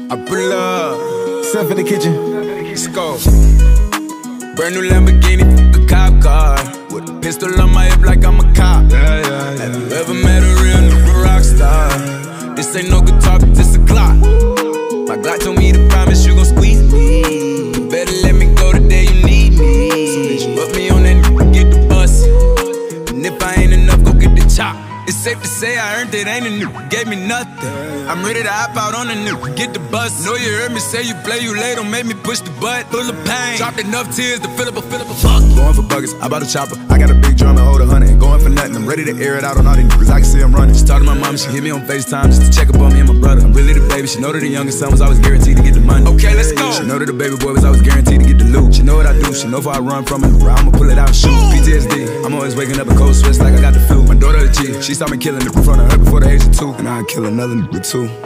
I pull up, Stuff in the kitchen. let's go. Brand new Lamborghini, a cop car, with a pistol on my hip like I'm a cop. Have you ever met a real nigga rock star? This ain't no guitar, but this a Glock. My Glock told me to promise you gon' squeeze me. You better let me go the day you need me. So bitch, you put me on that nigga, get the bus. And if I ain't enough, go get the chop. It's safe to say I earned it, ain't a nigga gave me nothing. I'm ready to hop out on a nigga, get the bus. Know you heard me say you play, you late, don't make me push the butt. Full of pain, dropped enough tears to fill up a fuck. Going for buggers, I bought a chopper. I got a big drum and hold 100. Ain't going for nothing, I'm ready to air it out on all these niggas. I can see I'm running. She talked to my mom, she hit me on FaceTime just to check up on me and my brother. I'm really the baby, she know that the youngest son was always guaranteed to get the money. Okay, let's go. She know that the baby boy was always guaranteed to get the loot. She know what I do, she know if I run from it, I'ma pull it out and shoot. PTSD, I'm always waking up in cold sweats like I got the flu. My daughter a G, she saw me killing it in front of her before the age of 2. And I'd kill another nigga too.